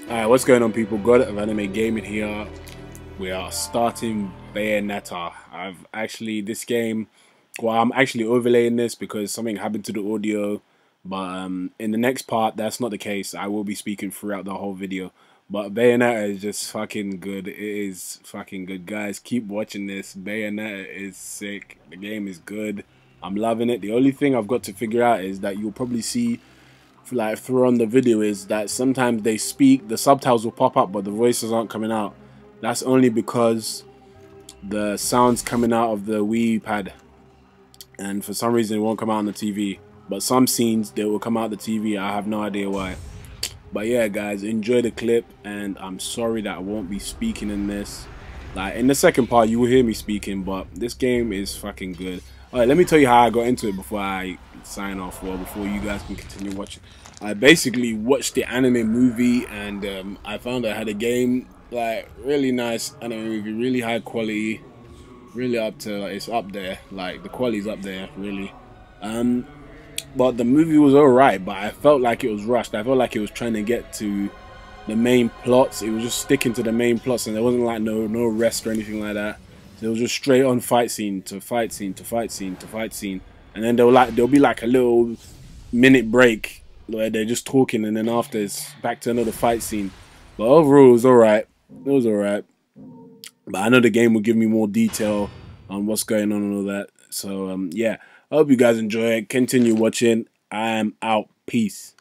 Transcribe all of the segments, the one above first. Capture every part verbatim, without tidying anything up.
Alright, what's going on, people? God of Anime Gaming here. We are starting Bayonetta. I've actually, this game, well, I'm actually overlaying this because something happened to the audio, but um, in the next part, that's not the case. I will be speaking throughout the whole video. But Bayonetta is just fucking good. It is fucking good. Guys, keep watching this. Bayonetta is sick. The game is good. I'm loving it. The only thing I've got to figure out is that you'll probably see like through on the video is that sometimes they speak, the subtitles will pop up, but the voices aren't coming out. That's only because the sound's coming out of the Wii pad, and for some reason it won't come out on the T V. But some scenes they will come out the T V. I have no idea why. But yeah, guys, enjoy the clip, and I'm sorry that I won't be speaking in this. Like in the second part, you will hear me speaking, but this game is fucking good. All right, let me tell you how I got into it before I sign off, or before you guys can continue watching. I basically watched the anime movie, and um, I found I had a game, like really nice anime movie, really high quality, really up to, like, it's up there, like the quality's up there, really. Um, but the movie was alright, but I felt like it was rushed. I felt like it was trying to get to the main plots. It was just sticking to the main plots, and there wasn't like no no rest or anything like that. So it was just straight on fight scene to fight scene to fight scene to fight scene, and then they'll like there'll be like a little minute break where they're just talking, and then after it's back to another fight scene. But overall, it was alright. It was alright. But I know the game will give me more detail on what's going on and all that. So um, yeah, I hope you guys enjoy it. Continue watching. I am out. Peace.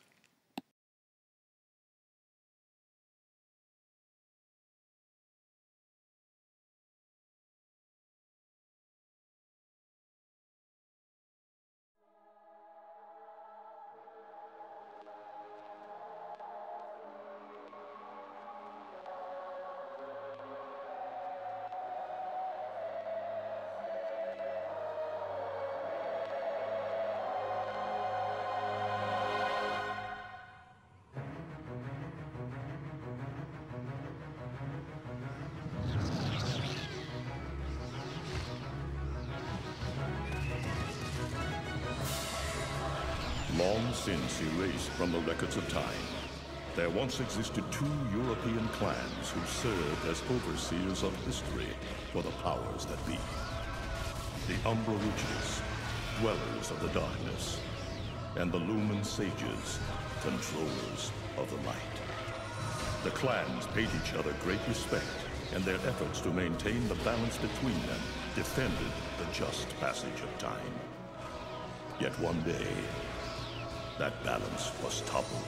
Long since erased from the records of time, there once existed two European clans who served as overseers of history for the powers that be. The Umbra Witches, dwellers of the darkness, and the Lumen Sages, controllers of the light. The clans paid each other great respect, and their efforts to maintain the balance between them defended the just passage of time. Yet one day, that balance was toppled.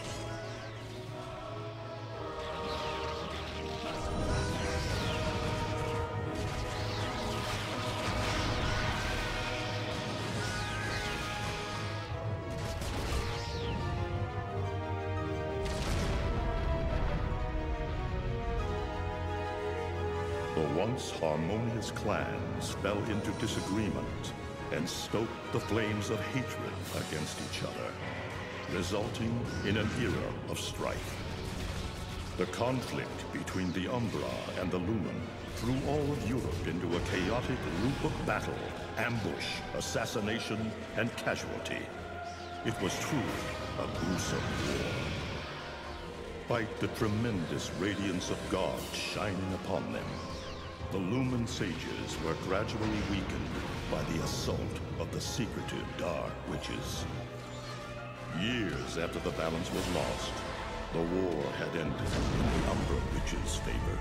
The once harmonious clans fell into disagreement and stoked the flames of hatred against each other, resulting in an era of strife. The conflict between the Umbra and the Lumen threw all of Europe into a chaotic loop of battle, ambush, assassination, and casualty. It was truly a gruesome war. Despite the tremendous radiance of God shining upon them, the Lumen Sages were gradually weakened by the assault of the secretive Dark Witches. Years after the balance was lost, the war had ended in the Umbra Witches' favor.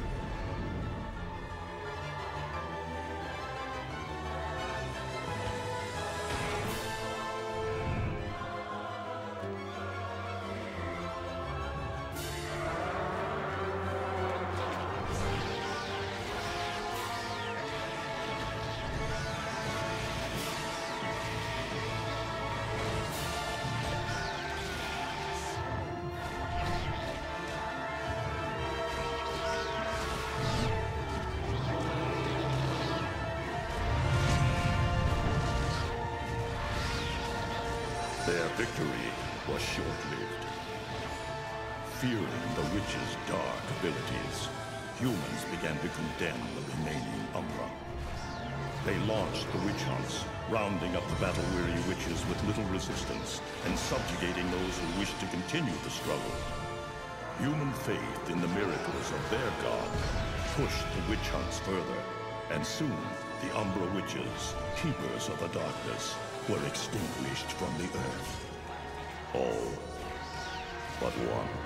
Their victory was short-lived. Fearing the witches' dark abilities, humans began to condemn the remaining Umbra. They launched the witch hunts, rounding up the battle-weary witches with little resistance and subjugating those who wished to continue the struggle. Human faith in the miracles of their god pushed the witch hunts further, and soon the Umbra Witches, keepers of the darkness, were extinguished from the earth. All but one.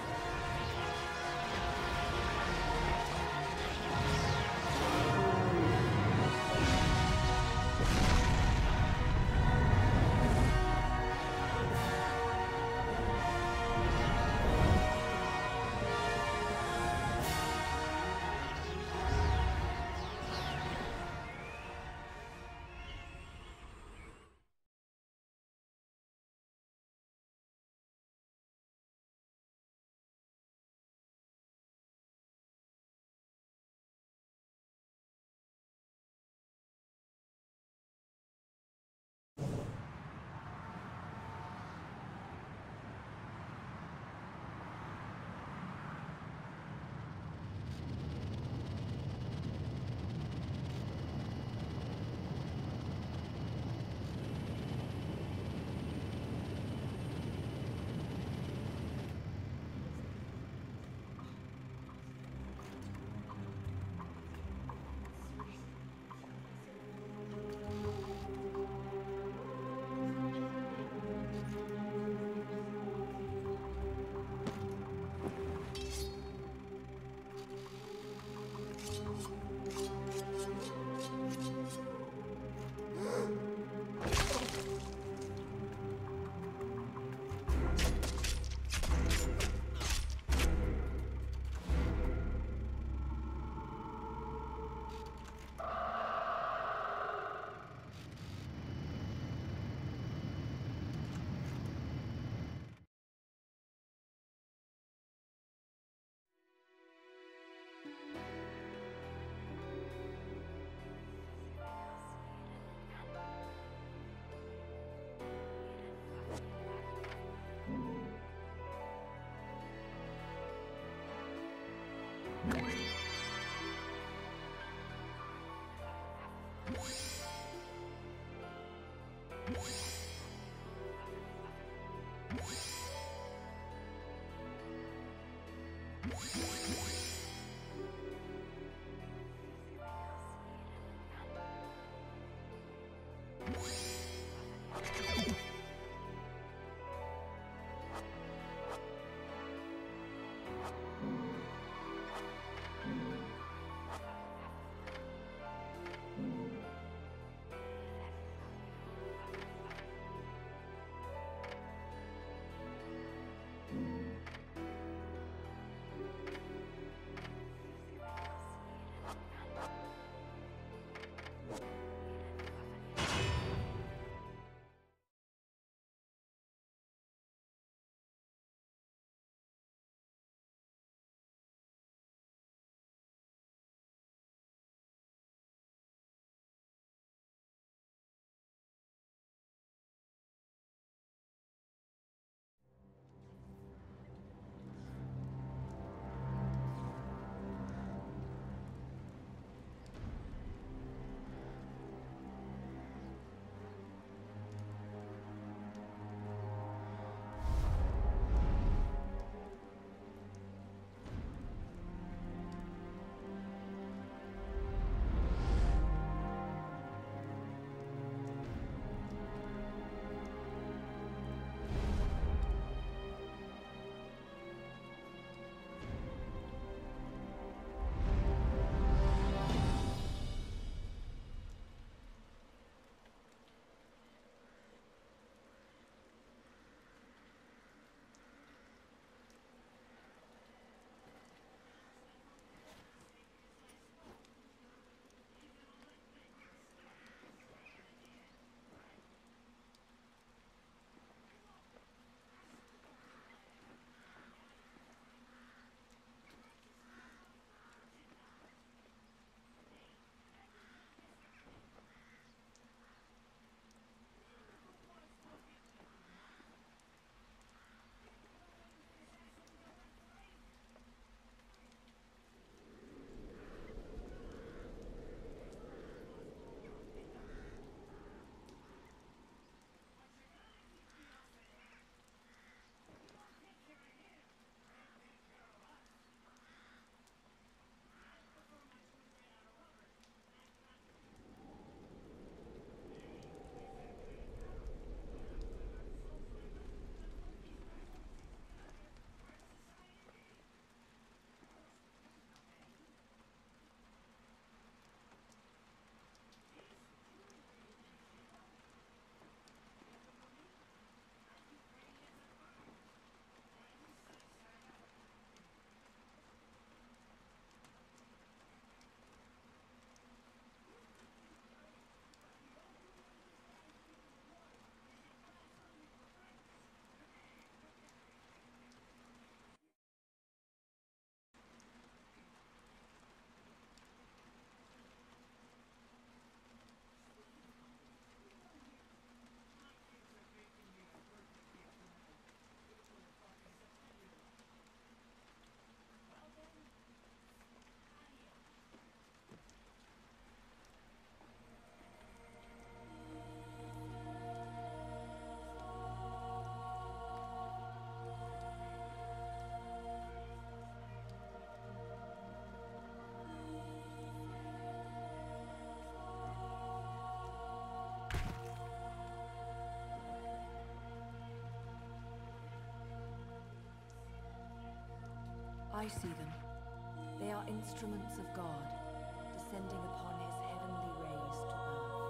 I see them. They are instruments of God, descending upon his heavenly rays to earth.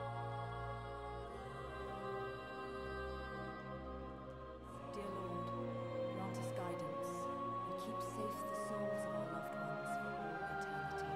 Dear Lord, grant us guidance, and keep safe the souls of our loved ones for all eternity.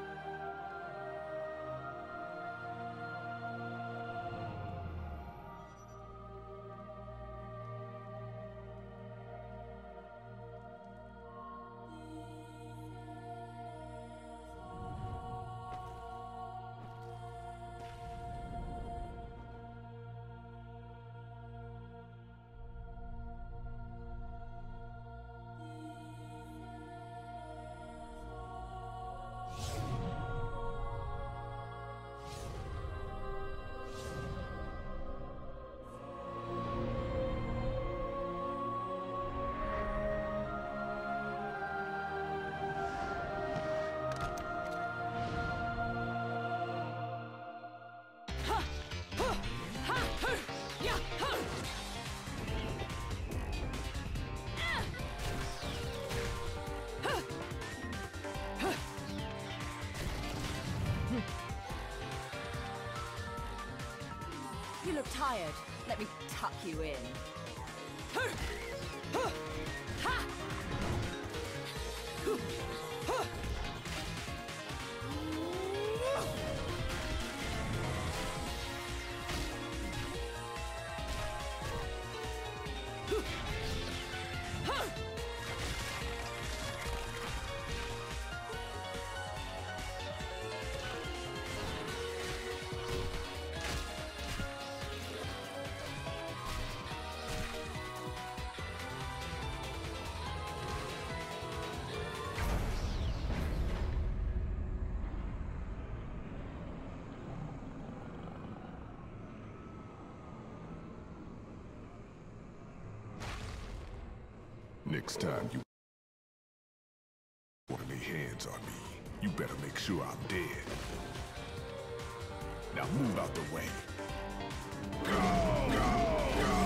You look tired. Let me tuck you in. Next time you want to lay hands on me, you better make sure I'm dead. Now move out the way. Go! Go! Go!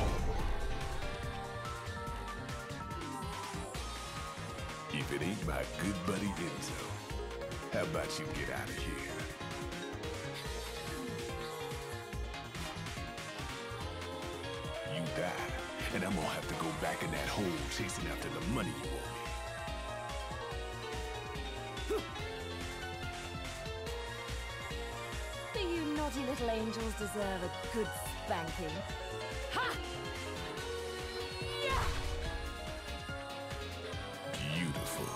If it ain't my good buddy Enzo, how about you get out of here? You die. And I'm gonna have to go back in that hole chasing after the money you owe me. Do you naughty little angels deserve a good spanking? Ha! Yeah! Beautiful.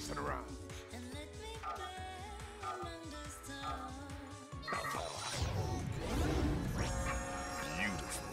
messing around. Beautiful.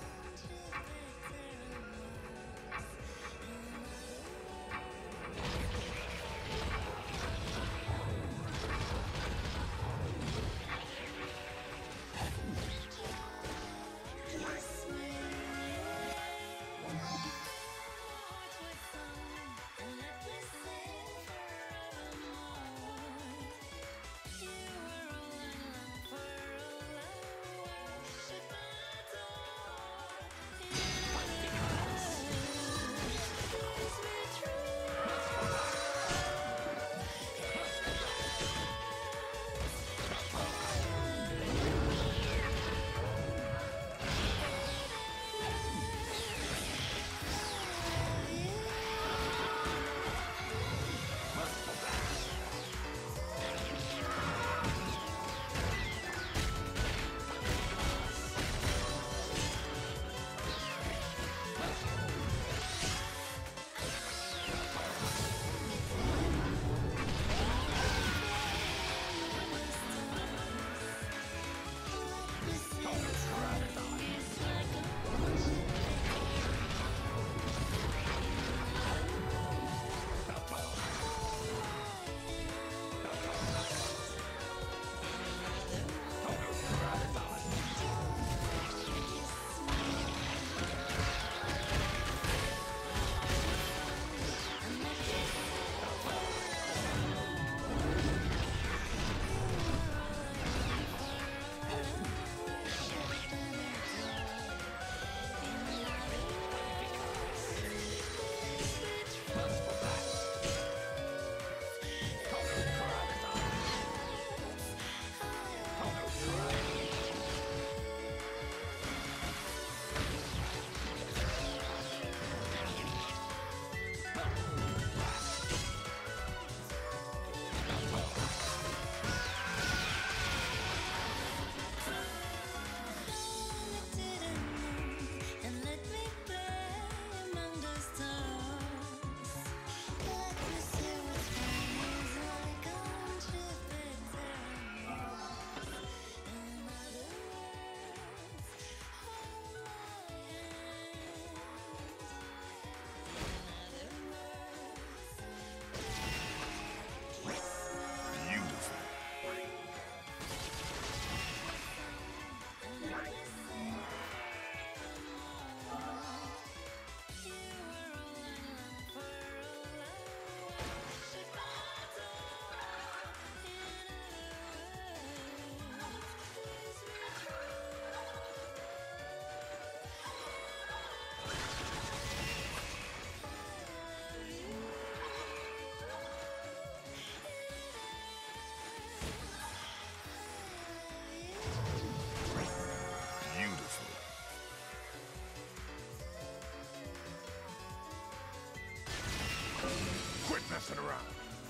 Messing around.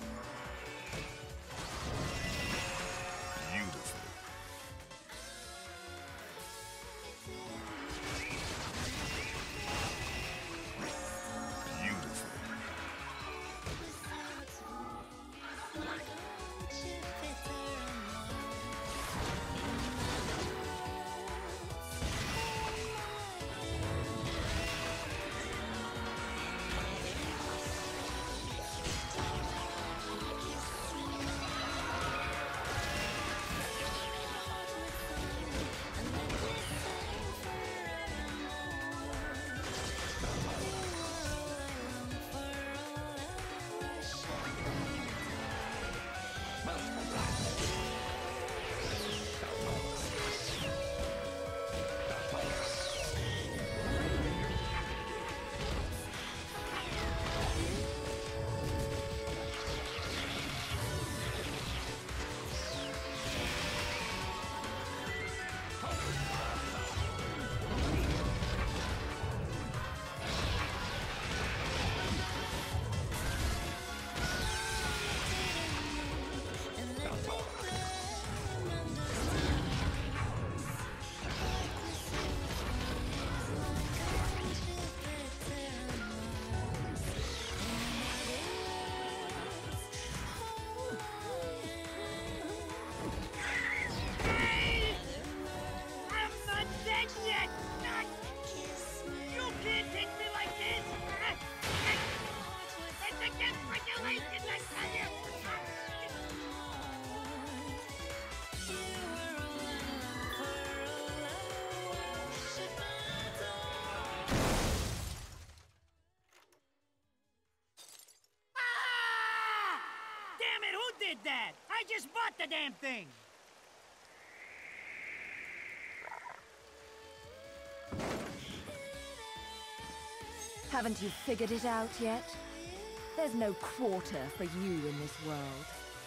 Beautiful. Beautiful. did that! I just bought the damn thing! Haven't you figured it out yet? There's no quarter for you in this world.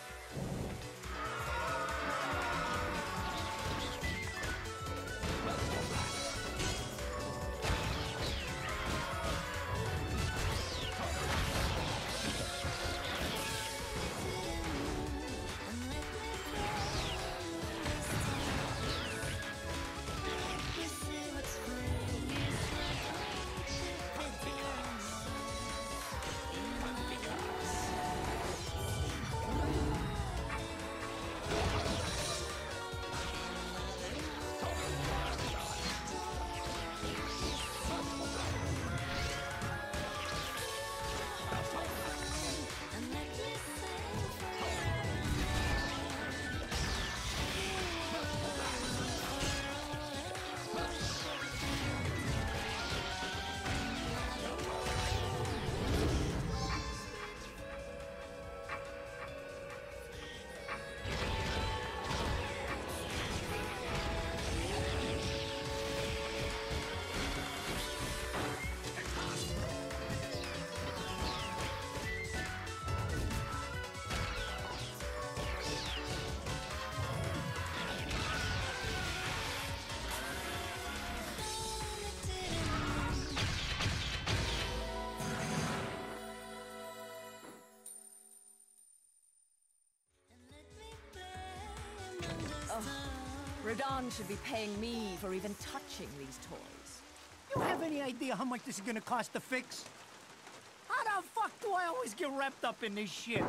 Radahn should be paying me for even touching these toys. You have any idea how much this is gonna cost to fix? How the fuck do I always get wrapped up in this shit?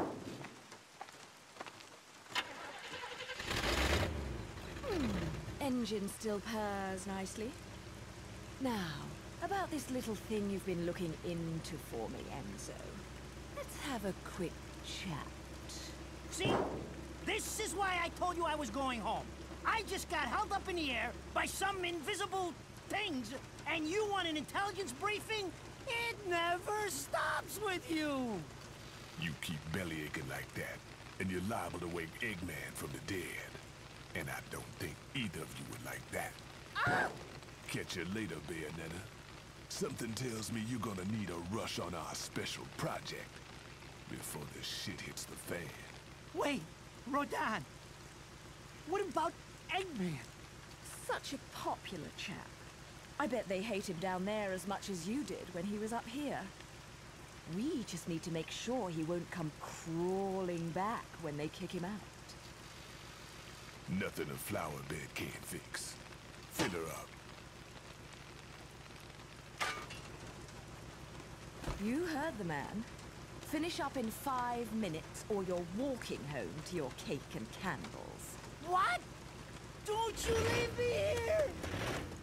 Hmm. Engine still purrs nicely. Now, about this little thing you've been looking into for me, Enzo. Let's have a quick chat. See? This is why I told you I was going home. I just got held up in the air by some invisible things, and you want an intelligence briefing? It never stops with you! You keep belly aching like that, and you're liable to wake Eggman from the dead. And I don't think either of you would like that. Ah! Catch you later, Bayonetta. Something tells me you're gonna need a rush on our special project before this shit hits the fan. Wait, Radahn. What about Eggman? Such a popular chap. I bet they hate him down there as much as you did when he was up here. We just need to make sure he won't come crawling back when they kick him out. Nothing a flower bed can't fix. Fill her up. You heard the man. Finish up in five minutes or you're walking home to your cake and candles. What? Don't you leave me here!